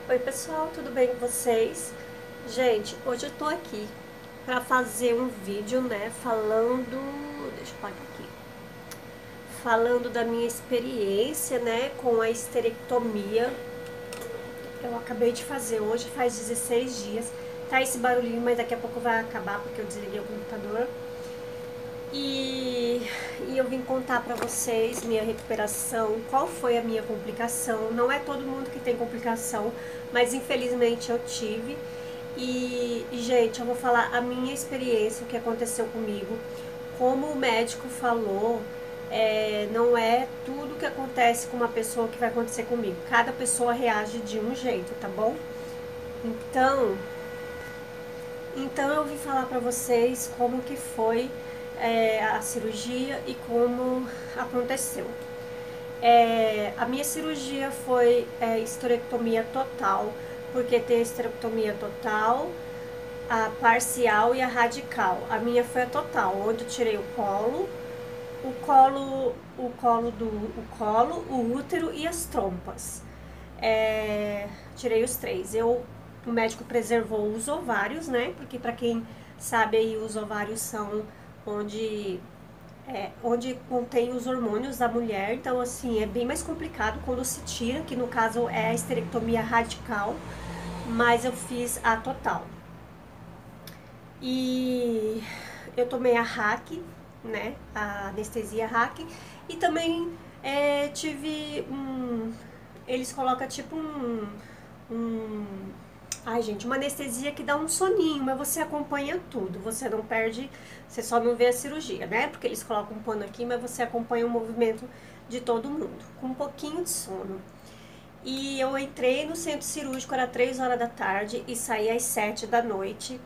Oi pessoal, tudo bem com vocês? Gente, hoje eu tô aqui pra fazer um vídeo, né, deixa eu pagar aqui, falando da minha experiência, né, com a histerectomia. Eu acabei de fazer hoje, faz 16 dias. Tá esse barulhinho, mas daqui a pouco vai acabar porque eu desliguei o computador. E, e eu vim contar pra vocês minha recuperação, qual foi a minha complicação. Não é todo mundo que tem complicação, mas infelizmente eu tive. Gente, eu vou falar a minha experiência, o que aconteceu comigo. Como o médico falou, não é tudo que acontece com uma pessoa que vai acontecer comigo. Cada pessoa reage de um jeito, tá bom? Então, então eu vim falar pra vocês como que foi a cirurgia e como aconteceu. A minha cirurgia foi histerectomia total, porque tem a histerectomia total, a parcial e a radical. A minha foi a total, onde eu tirei o útero e as trompas. Tirei os três. O médico preservou os ovários, né? Porque para quem sabe aí, os ovários são onde contém os hormônios da mulher. Então, assim, é bem mais complicado quando se tira, que no caso é a histerectomia radical, mas eu fiz a total. E eu tomei a RAC, né? A anestesia RAC. E também tive eles colocam tipo um. Ai, gente, uma anestesia que dá um soninho, mas você acompanha tudo. Você não perde, você só não vê a cirurgia, né? Porque eles colocam um pano aqui, mas você acompanha o movimento de todo mundo, com um pouquinho de sono. E eu entrei no centro cirúrgico, era 3 horas da tarde e saí às 7 da noite.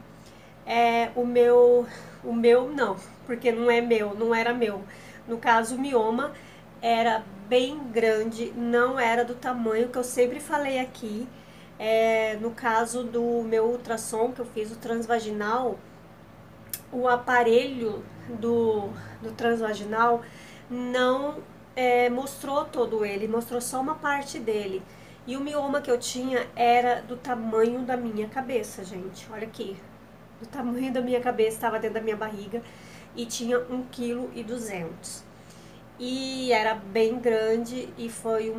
O meu não, porque não é meu, não era meu. No caso, o mioma era bem grande, não era do tamanho que eu sempre falei aqui. No caso do meu ultrassom, que eu fiz o transvaginal, o aparelho do transvaginal não mostrou todo ele, mostrou só uma parte dele. E o mioma que eu tinha era do tamanho da minha cabeça, gente. Olha aqui, do tamanho da minha cabeça, estava dentro da minha barriga e tinha 1,2 kg. E era bem grande e foi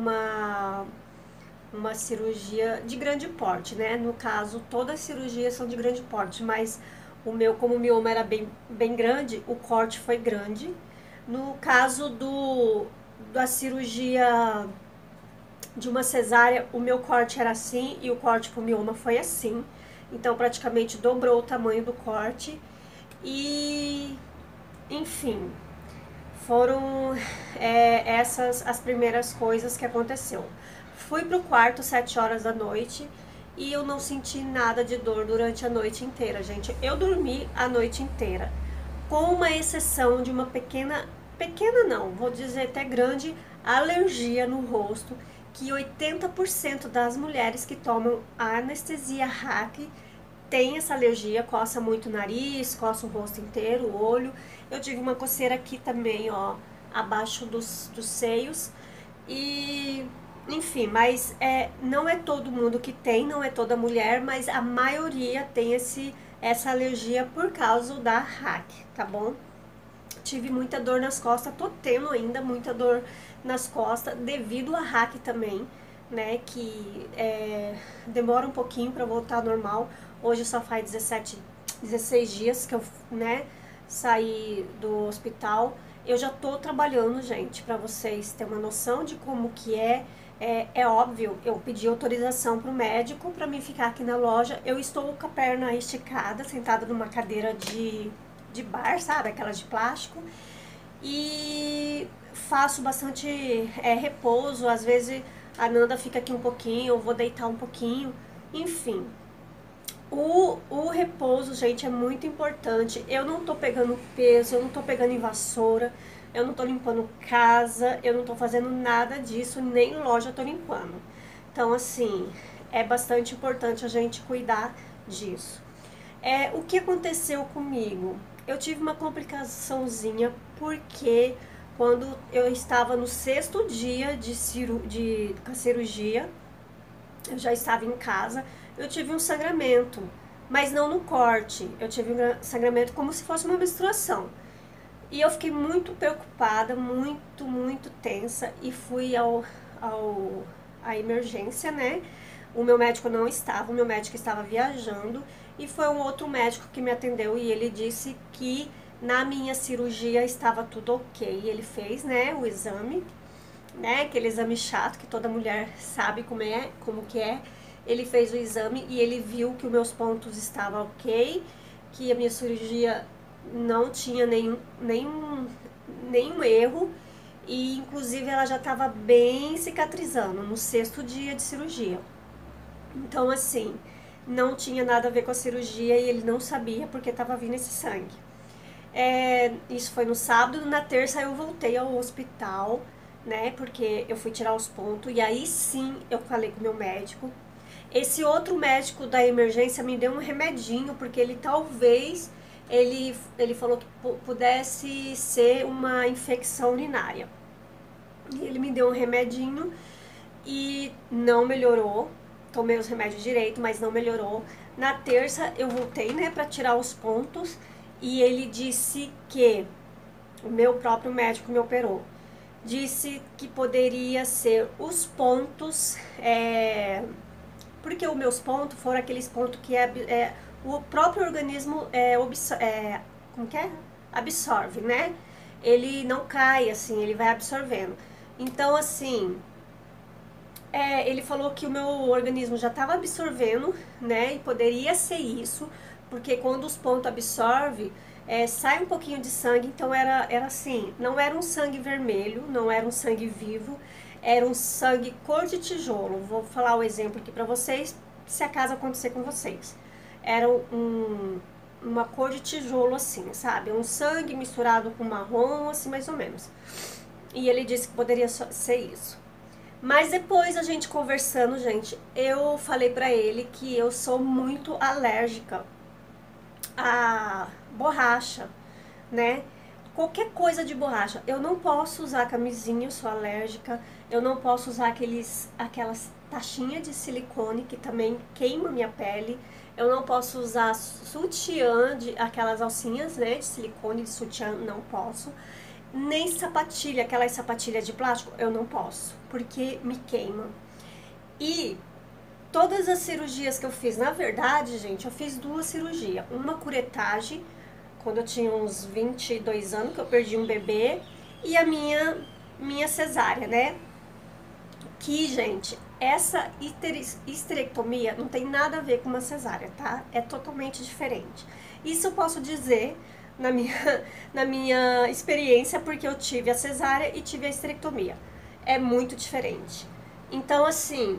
uma cirurgia de grande porte, né? No caso, todas as cirurgias são de grande porte, mas o meu, como o mioma era bem grande, o corte foi grande. No caso da cirurgia de uma cesárea, o meu corte era assim e o corte pro mioma foi assim. Então, praticamente dobrou o tamanho do corte. E, enfim, foram essas as primeiras coisas que aconteceu. Fui pro quarto 7 horas da noite e eu não senti nada de dor durante a noite inteira, gente. Eu dormi a noite inteira, com uma exceção de uma pequena não, vou dizer até grande, alergia no rosto, que 80% das mulheres que tomam a anestesia RAC tem essa alergia, coça muito o nariz, coça o rosto inteiro, o olho. Eu tive uma coceira aqui também, ó, abaixo dos seios. E, enfim, mas não é todo mundo que tem, não é toda mulher, mas a maioria tem essa alergia por causa da RAC, tá bom? Tive muita dor nas costas, tô tendo ainda muita dor nas costas, devido à RAC também, né, que demora um pouquinho para voltar ao normal. Hoje só faz 16 dias que eu, né, saí do hospital. Eu já tô trabalhando, gente, para vocês terem uma noção de como que é óbvio, eu pedi autorização pro médico para mim ficar aqui na loja. Eu estou com a perna esticada, sentada numa cadeira de bar, sabe? Aquelas de plástico. E faço bastante repouso. Às vezes a Nanda fica aqui um pouquinho, eu vou deitar um pouquinho. Enfim, o repouso, gente, é muito importante. Eu não tô pegando peso, eu não tô pegando em vassoura, eu não tô limpando casa, eu não tô fazendo nada disso, nem loja eu tô limpando. Então, assim, é bastante importante a gente cuidar disso. O que aconteceu comigo? Eu tive uma complicaçãozinha porque quando eu estava no 6º dia com a cirurgia, eu já estava em casa, eu tive um sangramento, mas não no corte, eu tive um sangramento como se fosse uma menstruação. E eu fiquei muito preocupada, muito tensa e fui à emergência, né? O meu médico não estava, o meu médico estava viajando e foi um outro médico que me atendeu e ele disse que na minha cirurgia estava tudo ok. Ele fez, né, o exame, né, aquele exame chato que toda mulher sabe como que é. Ele fez o exame e ele viu que os meus pontos estavam ok, que a minha cirurgia não tinha nenhum erro e inclusive ela já estava bem cicatrizando no 6º dia de cirurgia. Então assim, não tinha nada a ver com a cirurgia e ele não sabia porque estava vindo esse sangue. Isso foi no sábado, na terça eu voltei ao hospital, né, porque eu fui tirar os pontos e aí sim eu falei com o meu médico. Esse outro médico da emergência me deu um remedinho, porque ele falou que pudesse ser uma infecção urinária. Ele me deu um remedinho e não melhorou. Tomei os remédios direito, mas não melhorou. Na terça eu voltei, né, para tirar os pontos e ele disse que o meu próprio médico me operou. Disse que poderia ser os pontos, porque os meus pontos foram aqueles pontos que o próprio organismo como que é? Absorve, né? Ele não cai assim, ele vai absorvendo. Então, assim, ele falou que o meu organismo já estava absorvendo, né? E poderia ser isso, porque quando os pontos absorvem, sai um pouquinho de sangue, então era assim, não era um sangue vermelho, não era um sangue vivo, era um sangue cor de tijolo. Vou falar o exemplo aqui pra vocês, se acaso acontecer com vocês. Era uma cor de tijolo assim, sabe? Um sangue misturado com marrom, assim, mais ou menos. E ele disse que poderia ser isso. Mas depois a gente conversando, gente, eu falei pra ele que eu sou muito alérgica a borracha, né? Qualquer coisa de borracha. Eu não posso usar camisinha, eu sou alérgica. Eu não posso usar aquelas taxinhas de silicone que também queima minha pele. Eu não posso usar sutiã, aquelas alcinhas, né, de silicone, de sutiã, não posso. Nem sapatilha, aquelas sapatilhas de plástico, eu não posso, porque me queima. E todas as cirurgias que eu fiz, na verdade, gente, eu fiz 2 cirurgias. Uma curetagem, quando eu tinha uns 22 anos, que eu perdi um bebê, e a minha cesárea, né? Que, gente, essa histerectomia não tem nada a ver com uma cesárea, tá? É totalmente diferente. Isso eu posso dizer na minha experiência, porque eu tive a cesárea e tive a histerectomia. É muito diferente. Então, assim,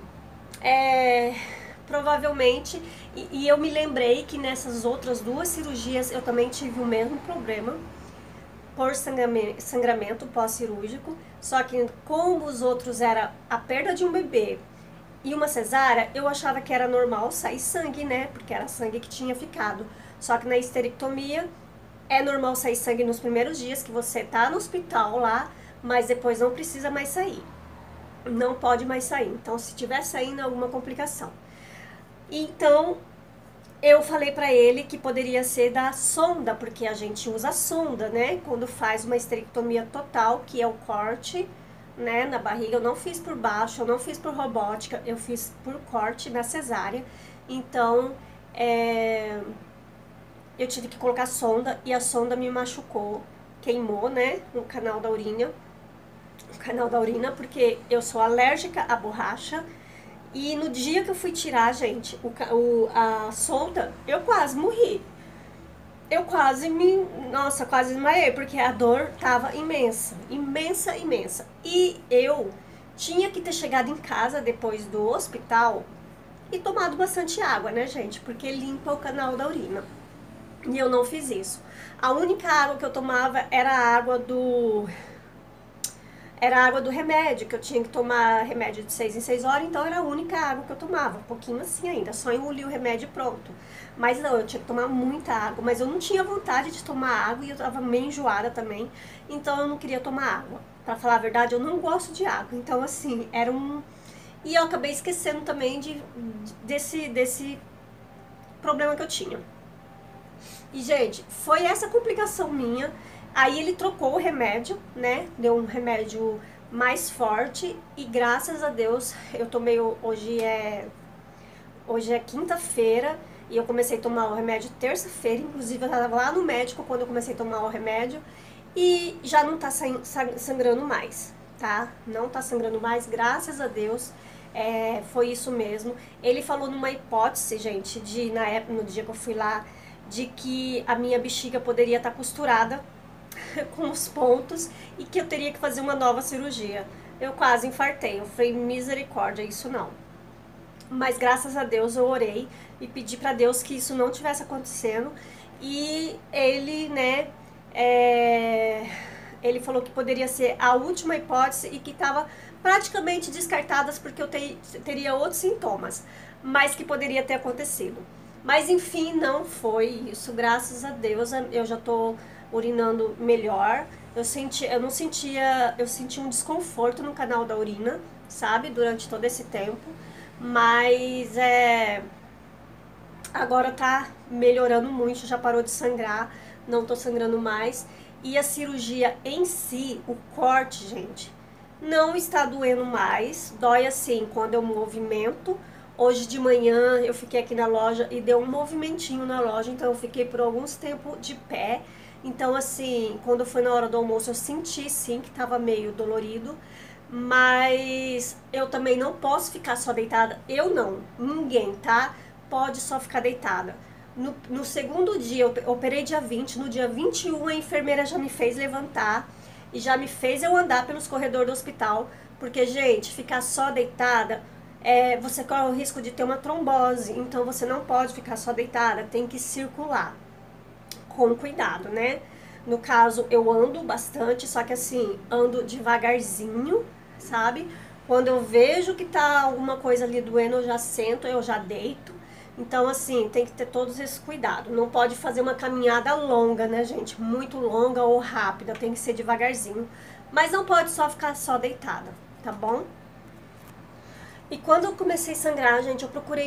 provavelmente, e eu me lembrei que nessas outras 2 cirurgias eu também tive o mesmo problema por sangramento pós-cirúrgico, só que como os outros era a perda de um bebê e uma cesárea, eu achava que era normal sair sangue, né, porque era sangue que tinha ficado. Só que na histerectomia é normal sair sangue nos primeiros dias que você tá no hospital lá, mas depois não precisa mais sair. Não pode mais sair. Então, se tiver saindo, é alguma complicação. Então, eu falei pra ele que poderia ser da sonda, porque a gente usa a sonda, né? Quando faz uma histerectomia total, que é o corte, né, na barriga. Eu não fiz por baixo, eu não fiz por robótica, eu fiz por corte na cesárea. Então, eu tive que colocar sonda e a sonda me machucou, queimou, né, no canal da urina. O canal da urina, porque eu sou alérgica à borracha. E no dia que eu fui tirar, gente, a sonda, eu quase morri. Eu nossa, quase desmaiei, porque a dor tava imensa, imensa, imensa. E eu tinha que ter chegado em casa depois do hospital e tomado bastante água, né, gente? Porque limpa o canal da urina. E eu não fiz isso. A única água que eu tomava era a água do remédio, que eu tinha que tomar remédio de 6 em 6 horas, então era a única água que eu tomava, um pouquinho assim ainda, só engolir o remédio e pronto. Mas não, eu tinha que tomar muita água, mas eu não tinha vontade de tomar água e eu tava meio enjoada também, então eu não queria tomar água. Pra falar a verdade, eu não gosto de água, então assim, E eu acabei esquecendo também desse problema que eu tinha. E, gente, foi essa complicação minha. Aí ele trocou o remédio, né? Deu um remédio mais forte. E graças a Deus, eu tomei. Hoje é quinta-feira. E eu comecei a tomar o remédio terça-feira. Inclusive, eu tava lá no médico quando eu comecei a tomar o remédio. E já não tá sangrando mais, tá? Não tá sangrando mais, graças a Deus. Foi isso mesmo. Ele falou numa hipótese, gente, na época, no dia que eu fui lá, de que a minha bexiga poderia estar costurada com os pontos e que eu teria que fazer uma nova cirurgia. Eu quase infartei. Eu falei, misericórdia, isso não. Mas graças a Deus eu orei e pedi para Deus que isso não tivesse acontecendo. E ele, né, ele falou que poderia ser a última hipótese e que estava praticamente descartadas porque eu teria outros sintomas, mas que poderia ter acontecido. Mas enfim, não foi isso, graças a Deus. Eu já tô urinando melhor. Eu senti um desconforto no canal da urina, sabe, durante todo esse tempo, mas agora tá melhorando muito, já parou de sangrar, não tô sangrando mais. E a cirurgia em si, o corte, gente, não está doendo mais. Dói assim quando eu movimento. Hoje de manhã eu fiquei aqui na loja e deu um movimentinho na loja, então eu fiquei por alguns tempos de pé. Então assim, quando foi na hora do almoço eu senti sim que estava meio dolorido, mas eu também não posso ficar só deitada. Eu não, ninguém, tá? Pode só ficar deitada. No segundo dia, eu operei dia 20, no dia 21 a enfermeira já me fez levantar e já me fez eu andar pelos corredores do hospital, porque, gente, ficar só deitada, você corre o risco de ter uma trombose, então você não pode ficar só deitada, tem que circular com cuidado, né? No caso, eu ando bastante, só que assim, ando devagarzinho, sabe? Quando eu vejo que tá alguma coisa ali doendo, eu já sento, eu já deito. Então, assim, tem que ter todos esses cuidados. Não pode fazer uma caminhada longa, né, gente? Muito longa ou rápida, tem que ser devagarzinho. Mas não pode só ficar só deitada, tá bom? E quando eu comecei a sangrar, gente, eu procurei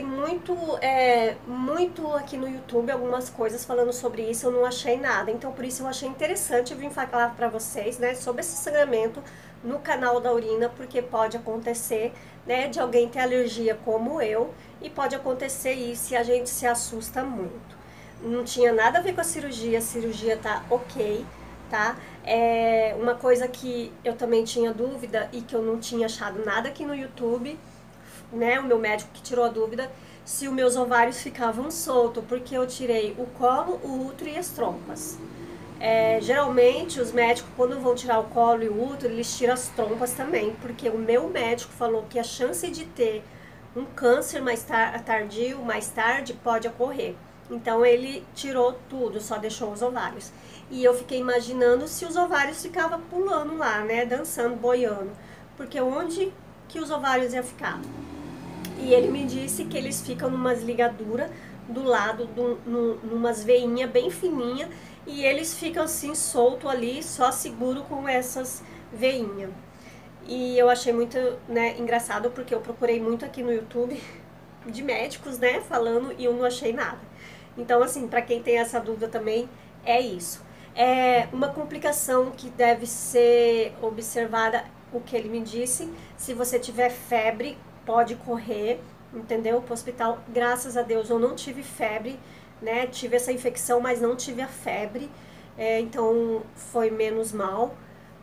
muito aqui no YouTube algumas coisas falando sobre isso, eu não achei nada. Então, por isso eu achei interessante vir falar pra vocês, né, sobre esse sangramento no canal da urina, porque pode acontecer, né, de alguém ter alergia como eu, e pode acontecer isso e a gente se assusta muito. Não tinha nada a ver com a cirurgia tá ok, tá? Uma coisa que eu também tinha dúvida e que eu não tinha achado nada aqui no YouTube, né, o meu médico que tirou a dúvida se os meus ovários ficavam soltos, porque eu tirei o colo, o útero e as trompas. Geralmente os médicos, quando vão tirar o colo e o útero, eles tiram as trompas também, porque o meu médico falou que a chance de ter um câncer tardio, mais tarde, pode ocorrer. Então ele tirou tudo, só deixou os ovários. E eu fiquei imaginando se os ovários ficavam pulando lá, né, dançando, boiando, porque onde que os ovários iam ficar? E ele me disse que eles ficam numas ligaduras do lado, numas veinhas bem fininhas, e eles ficam assim solto ali, só seguro com essas veinhas. E eu achei muito, né, engraçado, porque eu procurei muito aqui no YouTube de médicos, né, falando, e eu não achei nada. Então, assim, pra quem tem essa dúvida também, é isso. Uma complicação que deve ser observada, o que ele me disse, se você tiver febre, pode correr, entendeu? Pro hospital. Graças a Deus eu não tive febre, né? Tive essa infecção, mas não tive a febre. Então foi menos mal.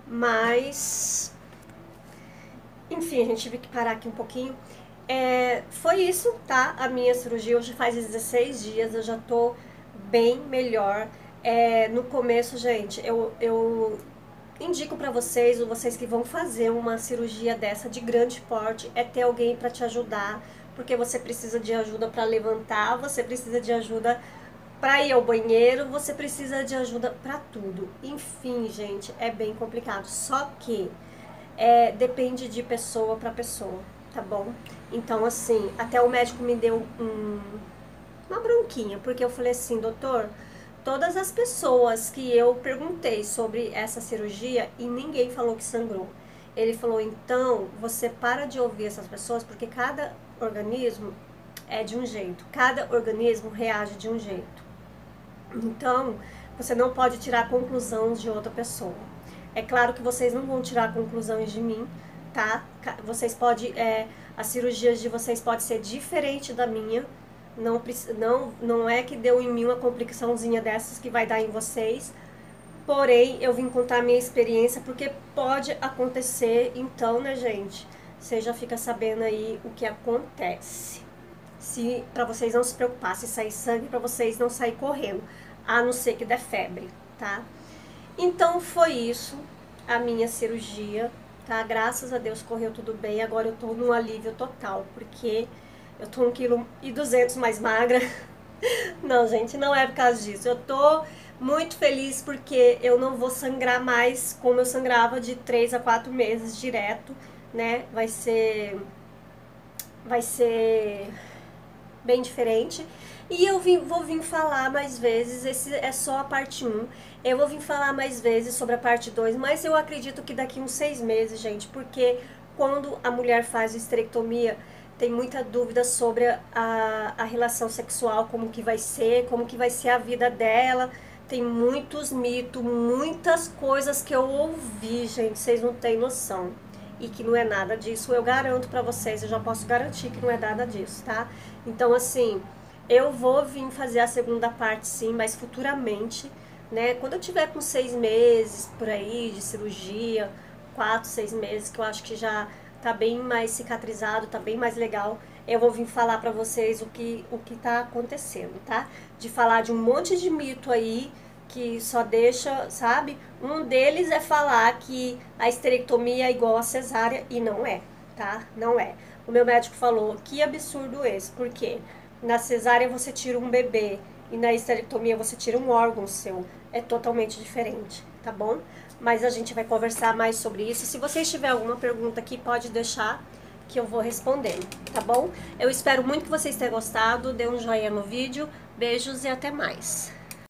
Mas, enfim, a gente teve que parar aqui um pouquinho. Foi isso, tá? A minha cirurgia hoje faz 16 dias, eu já tô bem melhor. No começo, gente, eu indico pra vocês, ou vocês que vão fazer uma cirurgia dessa de grande porte, ter alguém pra te ajudar, porque você precisa de ajuda pra levantar, você precisa de ajuda pra ir ao banheiro, você precisa de ajuda pra tudo. Enfim, gente, é bem complicado. Só que depende de pessoa pra pessoa, tá bom? Então, assim, até o médico me deu uma bronquinha, porque eu falei assim, doutor, todas as pessoas que eu perguntei sobre essa cirurgia e ninguém falou que sangrou. Ele falou, então, você para de ouvir essas pessoas, porque cada organismo é de um jeito, cada organismo reage de um jeito. Então, você não pode tirar conclusões de outra pessoa. É claro que vocês não vão tirar conclusões de mim, tá? Vocês podem, as cirurgias de vocês podem ser diferente da minha. Não é que deu em mim uma complicaçãozinha dessas que vai dar em vocês. Porém, eu vim contar a minha experiência porque pode acontecer, então, né, gente? Você já fica sabendo aí o que acontece. Se para vocês não se preocupar, se sair sangue, para vocês não sair correndo, a não ser que der febre, tá? Então foi isso, a minha cirurgia, tá? Graças a Deus correu tudo bem. Agora eu tô num alívio total, porque eu tô 1,2 kg mais magra. Não, gente, não é por causa disso. Eu tô muito feliz porque eu não vou sangrar mais como eu sangrava de 3 a 4 meses direto, né? Vai ser bem diferente. E eu vou vir falar mais vezes, esse é só a parte 1. Eu vou vir falar mais vezes sobre a parte 2, mas eu acredito que daqui uns 6 meses, gente, porque quando a mulher faz esterectomia, tem muita dúvida sobre a relação sexual, como que vai ser a vida dela. Tem muitos mitos, muitas coisas que eu ouvi, gente, vocês não têm noção. E que não é nada disso, eu garanto pra vocês, eu já posso garantir que não é nada disso, tá? Então, assim, eu vou vir fazer a segunda parte sim, mas futuramente, né? Quando eu tiver com 6 meses por aí de cirurgia, 4, 6 meses, que eu acho que já tá bem mais cicatrizado, tá bem mais legal, eu vou vir falar pra vocês o que tá acontecendo, tá? De falar de um monte de mito aí, que só deixa, sabe? Um deles é falar que a esterectomia é igual a cesárea, e não é, tá? Não é. O meu médico falou, que absurdo esse, por quê? Na cesárea você tira um bebê e na esterectomia você tira um órgão seu. É totalmente diferente, tá bom? Mas a gente vai conversar mais sobre isso. Se vocês tiverem alguma pergunta aqui, pode deixar que eu vou responder, tá bom? Eu espero muito que vocês tenham gostado. Dê um joinha no vídeo. Beijos e até mais.